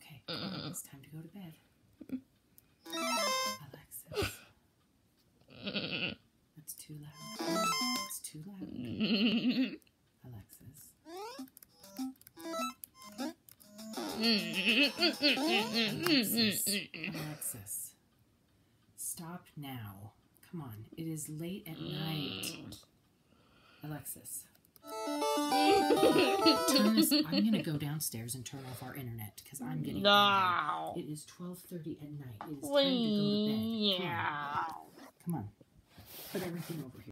Okay, it's time to go to bed. Alexis. That's too loud. It's too loud. Alexis. Alexis. Stop now. Come on. It is late at night. Alexis. I'm going to go downstairs and turn off our internet because I'm getting angry. It is 12:30 at night. It is time to go to bed. Come on. Put everything over here.